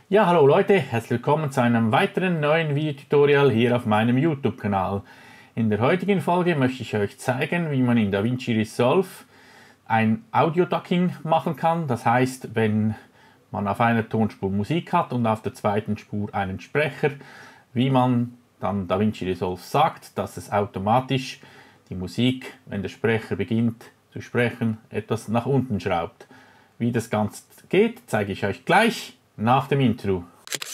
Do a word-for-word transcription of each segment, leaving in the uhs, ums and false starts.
Ja, hallo Leute, herzlich willkommen zu einem weiteren neuen Videotutorial hier auf meinem YouTube-Kanal. In der heutigen Folge möchte ich euch zeigen, wie man in DaVinci Resolve ein Audio-Ducking machen kann. Das heißt, wenn man auf einer Tonspur Musik hat und auf der zweiten Spur einen Sprecher, wie man dann DaVinci Resolve sagt, dass es automatisch die Musik, wenn der Sprecher beginnt zu sprechen, etwas nach unten schraubt. Wie das Ganze geht, zeige ich euch gleich nach dem Intro.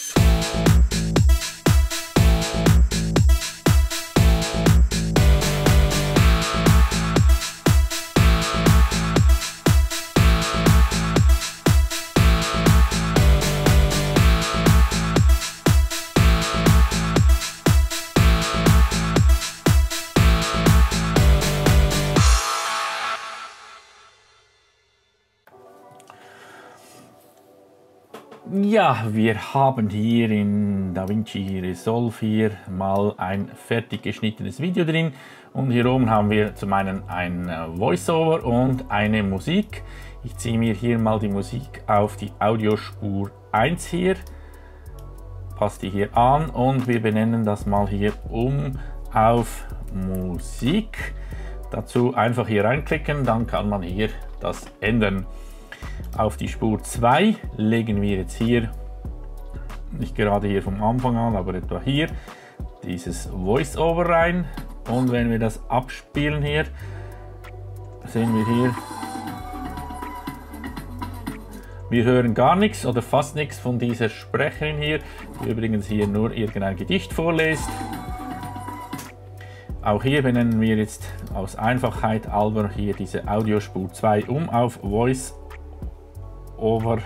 Ja, wir haben hier in DaVinci Resolve hier mal ein fertig geschnittenes Video drin und hier oben haben wir zum einen ein Voiceover und eine Musik. Ich ziehe mir hier mal die Musik auf die Audiospur eins hier, passe die hier an und wir benennen das mal hier um auf Musik. Dazu einfach hier reinklicken, dann kann man hier das ändern. Auf die Spur zwei legen wir jetzt hier, nicht gerade hier vom Anfang an, aber etwa hier, dieses Voice-Over rein. Und wenn wir das abspielen hier, sehen wir hier, wir hören gar nichts oder fast nichts von dieser Sprecherin hier, die übrigens hier nur irgendein Gedicht vorliest. Auch hier benennen wir jetzt aus Einfachheit halber hier diese Audiospur zwei um auf Voice Over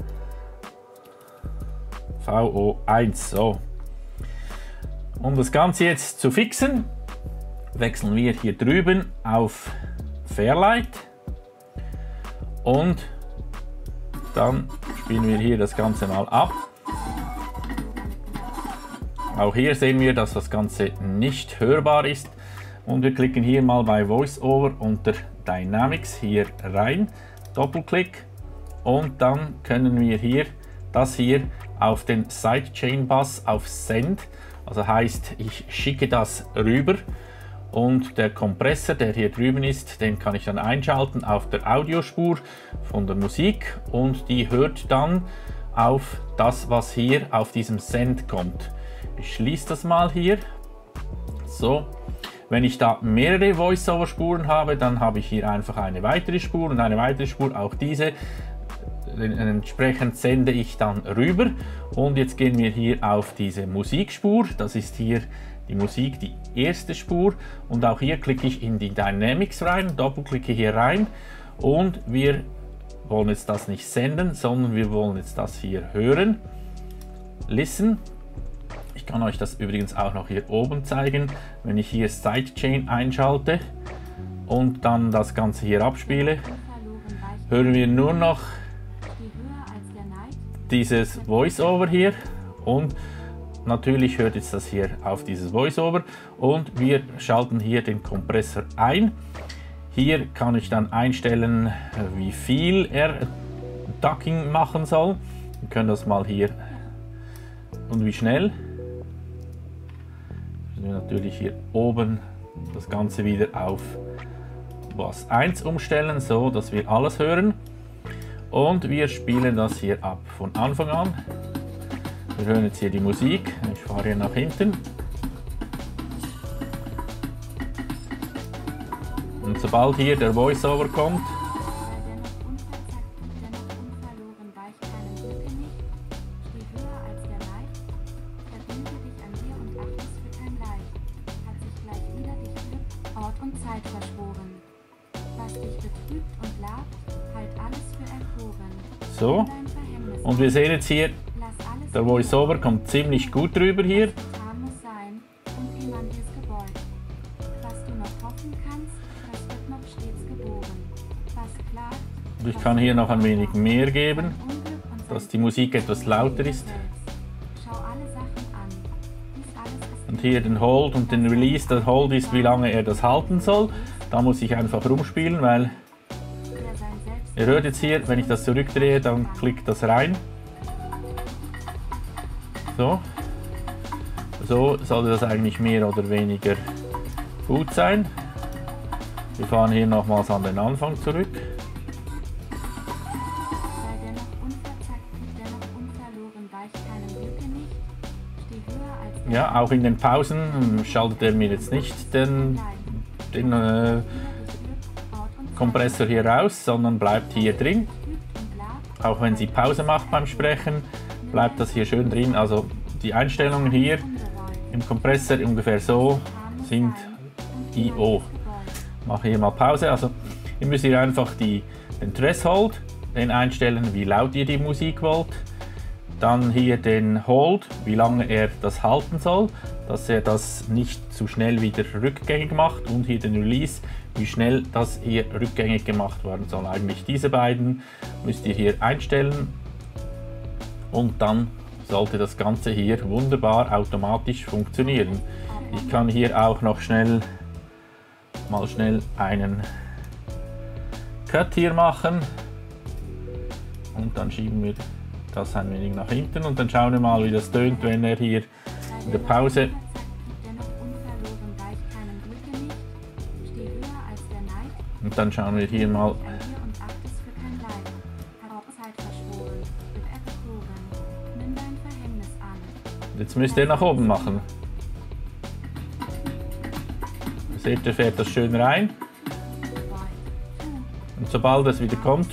V O eins. So. Um das Ganze jetzt zu fixen, wechseln wir hier drüben auf Fairlight und dann spielen wir hier das Ganze mal ab. Auch hier sehen wir, dass das Ganze nicht hörbar ist und wir klicken hier mal bei VoiceOver unter Dynamics hier rein, Doppelklick. Und dann können wir hier das hier auf den Sidechain Bus auf Send, also heißt, ich schicke das rüber und der Kompressor, der hier drüben ist, den kann ich dann einschalten auf der Audiospur von der Musik und die hört dann auf das, was hier auf diesem Send kommt. Ich schließe das mal hier. So. Wenn ich da mehrere Voice-Over-Spuren habe, dann habe ich hier einfach eine weitere Spur und eine weitere Spur, auch diese. Entsprechend sende ich dann rüber und jetzt gehen wir hier auf diese Musikspur. Das ist hier die Musik, die erste Spur und auch hier klicke ich in die Dynamics rein, doppelklicke hier rein und wir wollen jetzt das nicht senden, sondern wir wollen jetzt das hier hören. Listen. Ich kann euch das übrigens auch noch hier oben zeigen, wenn ich hier Sidechain einschalte und dann das Ganze hier abspiele, hören wir nur noch dieses Voice-Over hier und natürlich hört jetzt das hier auf dieses Voice-Over und wir schalten hier den Kompressor ein. Hier kann ich dann einstellen, wie viel er Ducking machen soll. Wir können das mal hier und wie schnell. Wir natürlich hier oben das Ganze wieder auf Bus eins umstellen, so dass wir alles hören. Und wir spielen das hier ab von Anfang an. Wir hören jetzt hier die Musik. Ich fahre hier nach hinten. Und sobald hier der Voiceover kommt, so, und wir sehen jetzt hier, der Voiceover kommt ziemlich gut drüber hier. Und ich kann hier noch ein wenig mehr geben, dass die Musik etwas lauter ist. Und hier den Hold und den Release. Der Hold ist, wie lange er das halten soll. Da muss ich einfach rumspielen, weil Ihr hört jetzt hier, wenn ich das zurückdrehe, dann klickt das rein. So. So sollte das eigentlich mehr oder weniger gut sein. Wir fahren hier nochmals an den Anfang zurück. Ja, auch in den Pausen schaltet er mir jetzt nicht den, den äh, Kompressor hier raus, sondern bleibt hier drin. Auch wenn sie Pause macht beim Sprechen, bleibt das hier schön drin. Also die Einstellungen hier im Kompressor ungefähr so sind I O. Ich mache hier mal Pause. Also ihr müsst hier einfach die, den Threshold den einstellen, wie laut ihr die Musik wollt. Dann hier den Hold, wie lange er das halten soll, dass er das nicht zu schnell wieder rückgängig macht. Und hier den Release, wie schnell das hier rückgängig gemacht werden soll. Eigentlich diese beiden müsst ihr hier einstellen. Und dann sollte das Ganze hier wunderbar automatisch funktionieren. Ich kann hier auch noch schnell mal schnell einen Cut hier machen und dann schieben wir das ein wenig nach hinten und dann schauen wir mal, wie das tönt, wenn er hier in der Pause und dann schauen wir hier mal. Jetzt müsst ihr nach oben machen. Seht ihr, fährt das schön rein. Und sobald es wieder kommt,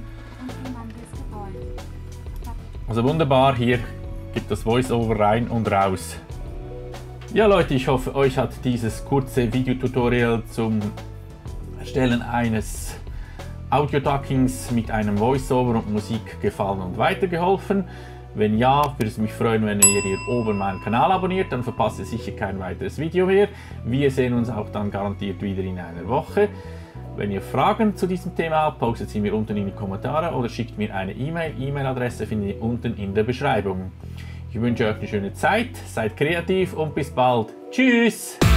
also wunderbar, hier gibt das Voice-Over rein und raus. Ja Leute, ich hoffe, euch hat dieses kurze Videotutorial zum Erstellen eines Audio-Duckings mit einem Voice-Over und Musik gefallen und weitergeholfen. Wenn ja, würde es mich freuen, wenn ihr hier oben meinen Kanal abonniert, dann verpasst ihr sicher kein weiteres Video mehr. Wir sehen uns auch dann garantiert wieder in einer Woche. Wenn ihr Fragen zu diesem Thema habt, postet sie mir unten in die Kommentare oder schickt mir eine E-Mail. E-Mail-Adresse findet ihr unten in der Beschreibung. Ich wünsche euch eine schöne Zeit, seid kreativ und bis bald. Tschüss!